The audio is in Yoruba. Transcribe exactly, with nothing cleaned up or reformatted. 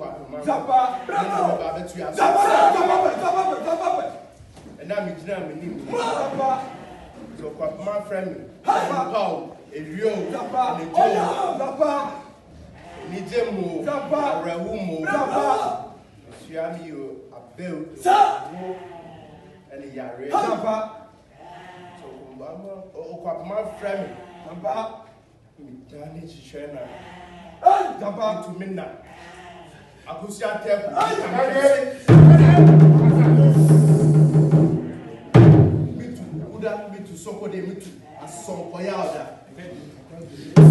Zapa, Zapa, Zapa, Zapa, and I'm in Germany. Zapa, so my friend, Paul, a real Zapa, and a Zapa, Nijemo, Zapa, Rahumo, Zapa, Shiami, a bill, and a Yare, Zapa. So, my friend, Zapa, Johnny China, Zapa to midnight. Akusi Akuffo. Mitu, Uda, Mitu, Soko de Mitu, Asonkoya Oda.